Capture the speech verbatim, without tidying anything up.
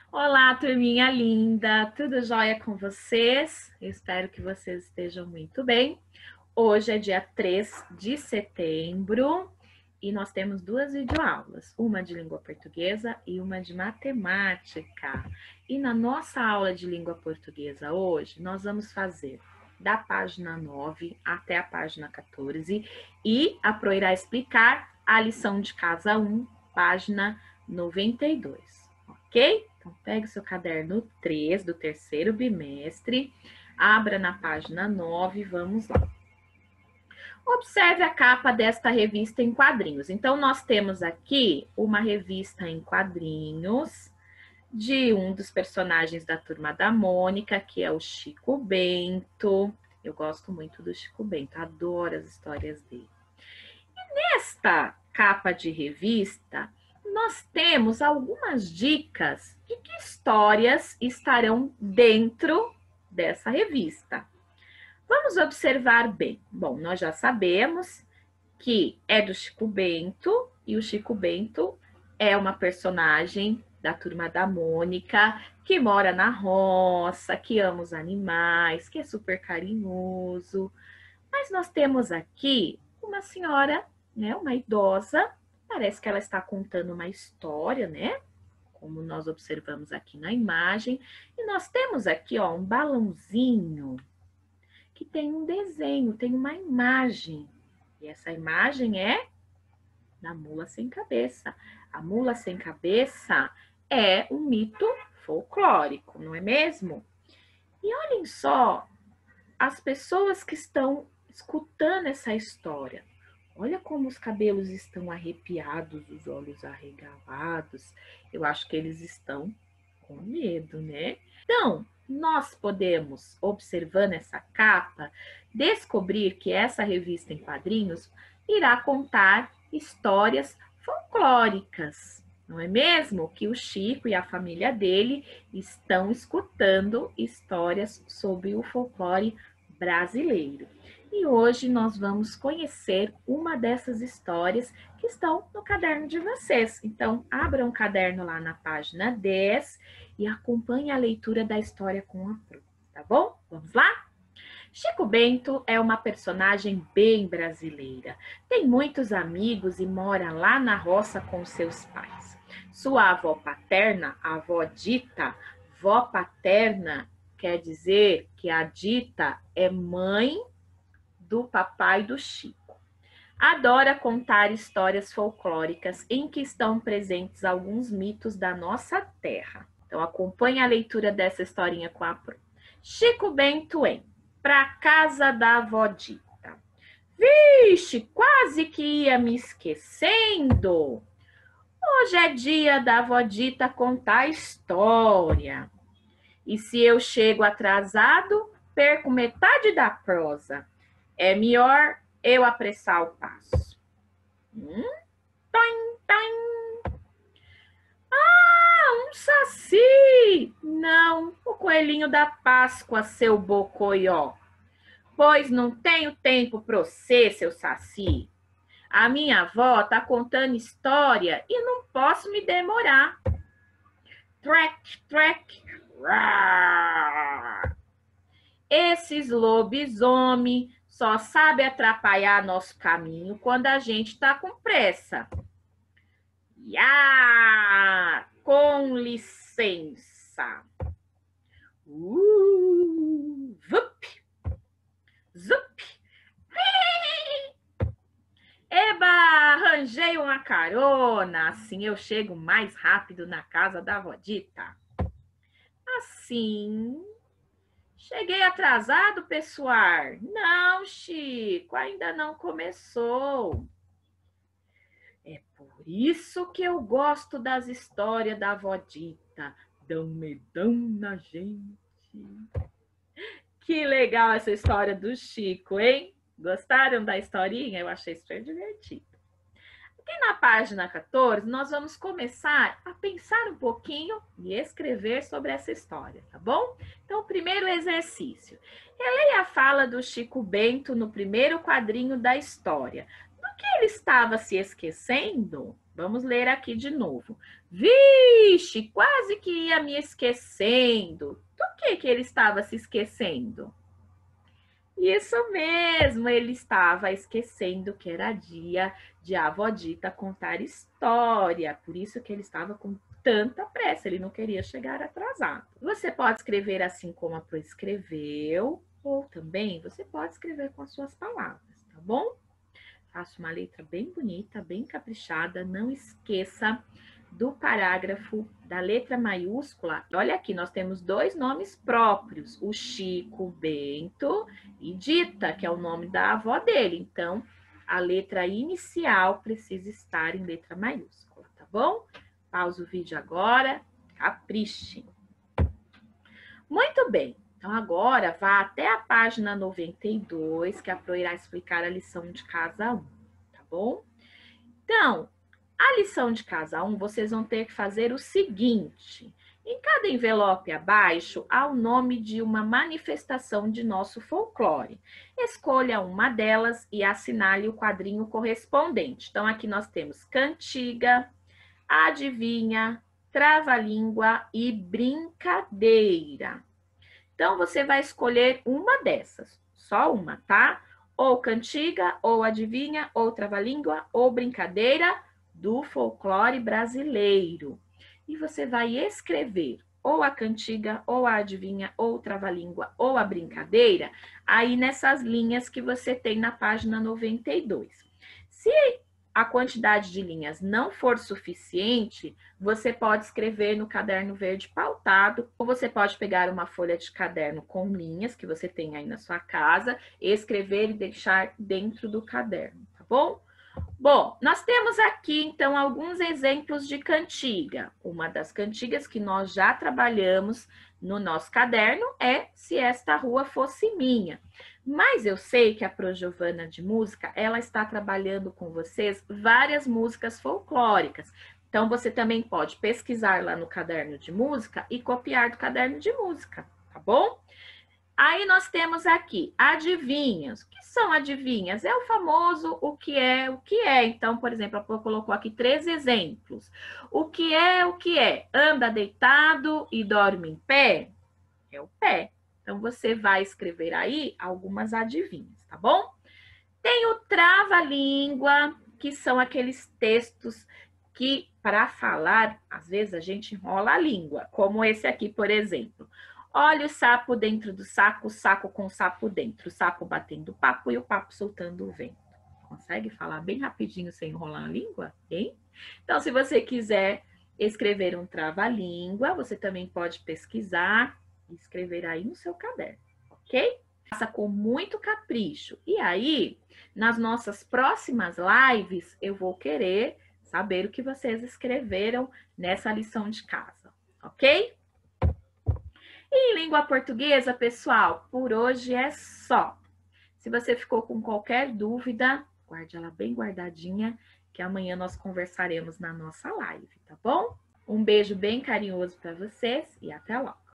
Olá, turminha linda! Tudo jóia com vocês? Eu espero que vocês estejam muito bem. Hoje é dia três de setembro e nós temos duas videoaulas, uma de língua portuguesa e uma de matemática. E na nossa aula de língua portuguesa hoje, nós vamos fazer da página nove até a página quatorze e a Pro irá explicar a lição de casa um, página noventa e dois, ok? Então, pegue o seu caderno três do terceiro bimestre, abra na página nove, vamos lá. Observe a capa desta revista em quadrinhos. Então, nós temos aqui uma revista em quadrinhos de um dos personagens da Turma da Mônica, que é o Chico Bento. Eu gosto muito do Chico Bento, adoro as histórias dele. E nesta capa de revista, nós temos algumas dicas de que histórias estarão dentro dessa revista. Vamos observar bem. Bom, nós já sabemos que é do Chico Bento, e o Chico Bento é uma personagem da Turma da Mônica, que mora na roça, que ama os animais, que é super carinhoso. Mas nós temos aqui uma senhora, né, uma idosa, parece que ela está contando uma história, né? Como nós observamos aqui na imagem. E nós temos aqui, ó, um balãozinho que tem um desenho, tem uma imagem. E essa imagem é da mula sem cabeça. A mula sem cabeça é um mito folclórico, não é mesmo? E olhem só as pessoas que estão escutando essa história. Olha como os cabelos estão arrepiados, os olhos arregalados. Eu acho que eles estão com medo, né? Então, nós podemos, observando essa capa, descobrir que essa revista em quadrinhos irá contar histórias folclóricas, não é mesmo? Que o Chico e a família dele estão escutando histórias sobre o folclore brasileiro. E hoje nós vamos conhecer uma dessas histórias que estão no caderno de vocês. Então, abram o caderno lá na página dez e acompanhe a leitura da história com a Pro, tá bom? Vamos lá? Chico Bento é uma personagem bem brasileira. Tem muitos amigos e mora lá na roça com seus pais. Sua avó paterna, a avó Dita, vó paterna quer dizer que a Dita é mãe do papai do Chico. Adora contar histórias folclóricas em que estão presentes alguns mitos da nossa terra. Então, acompanhe a leitura dessa historinha com a Pro. Chico Bento em Pra Casa da Avó Dita. Vixe, quase que ia me esquecendo. Hoje é dia da Avó Dita contar história. E se eu chego atrasado, perco metade da prosa. É melhor eu apressar o passo. Hum? Toim, toim. Ah, um saci! Não, o coelhinho da Páscoa, seu bocoió. Pois não tenho tempo para você, seu saci. A minha avó tá contando história e não posso me demorar. Trek, trek, rar. Esses lobisomem só sabe atrapalhar nosso caminho quando a gente tá com pressa. Ya! Com licença. Uh, vup, zup. Eba, arranjei uma carona, assim eu chego mais rápido na casa da avó Dita. Assim, cheguei atrasado, pessoal? Não, Chico, ainda não começou. É por isso que eu gosto das histórias da avó Dita. Dão medão na gente. Que legal essa história do Chico, hein? Gostaram da historinha? Eu achei super divertido. Aqui na página quatorze, nós vamos começar a pensar um pouquinho e escrever sobre essa história, tá bom? Então, o primeiro exercício. Releia a fala do Chico Bento no primeiro quadrinho da história. Do que ele estava se esquecendo? Vamos ler aqui de novo. Vixe, quase que ia me esquecendo. Do que que ele estava se esquecendo? Isso mesmo, ele estava esquecendo que era dia de a avó Dita contar história. Por isso que ele estava com tanta pressa, ele não queria chegar atrasado. Você pode escrever assim como a Pro escreveu, ou também você pode escrever com as suas palavras, tá bom? Faça uma letra bem bonita, bem caprichada. Não esqueça do parágrafo da letra maiúscula. Olha aqui, nós temos dois nomes próprios, o Chico Bento e Dita, que é o nome da avó dele. Então, a letra inicial precisa estar em letra maiúscula, tá bom? Pausa o vídeo agora, capriche. Muito bem. Então, agora vá até a página noventa e dois, que a Pro irá explicar a lição de casa um, tá bom? Então, a lição de casa um, vocês vão ter que fazer o seguinte. Em cada envelope abaixo, há o nome de uma manifestação de nosso folclore. Escolha uma delas e assinale o quadrinho correspondente. Então, aqui nós temos cantiga, adivinha, trava-língua e brincadeira. Então, você vai escolher uma dessas, só uma, tá? Ou cantiga, ou adivinha, ou trava-língua, ou brincadeira do folclore brasileiro. E você vai escrever ou a cantiga, ou a adivinha, ou o trava-língua, ou a brincadeira, aí nessas linhas que você tem na página noventa e dois. Se a quantidade de linhas não for suficiente, você pode escrever no caderno verde pautado, ou você pode pegar uma folha de caderno com linhas que você tem aí na sua casa, escrever e deixar dentro do caderno, tá bom? Bom, nós temos aqui, então, alguns exemplos de cantiga. Uma das cantigas que nós já trabalhamos no nosso caderno é Se Esta Rua Fosse Minha. Mas eu sei que a Pro Giovana de Música, ela está trabalhando com vocês várias músicas folclóricas. Então, você também pode pesquisar lá no caderno de música e copiar do caderno de música, tá bom? Aí nós temos aqui adivinhas. O que são adivinhas? É o famoso o que é, o que é. Então, por exemplo, a Pro colocou aqui três exemplos. O que é, o que é? Anda deitado e dorme em pé? É o pé. Então, você vai escrever aí algumas adivinhas, tá bom? Tem o trava-língua, que são aqueles textos que, para falar, às vezes a gente enrola a língua, como esse aqui, por exemplo. Olha o sapo dentro do saco, o saco com o sapo dentro, o sapo batendo papo e o papo soltando o vento. Consegue falar bem rapidinho sem enrolar a língua? Hein? Então, se você quiser escrever um trava-língua, você também pode pesquisar e escrever aí no seu caderno, ok? Faça com muito capricho. E aí, nas nossas próximas lives, eu vou querer saber o que vocês escreveram nessa lição de casa, ok? E em língua portuguesa, pessoal, por hoje é só. Se você ficou com qualquer dúvida, guarde ela bem guardadinha, que amanhã nós conversaremos na nossa live, tá bom? Um beijo bem carinhoso para vocês e até lá!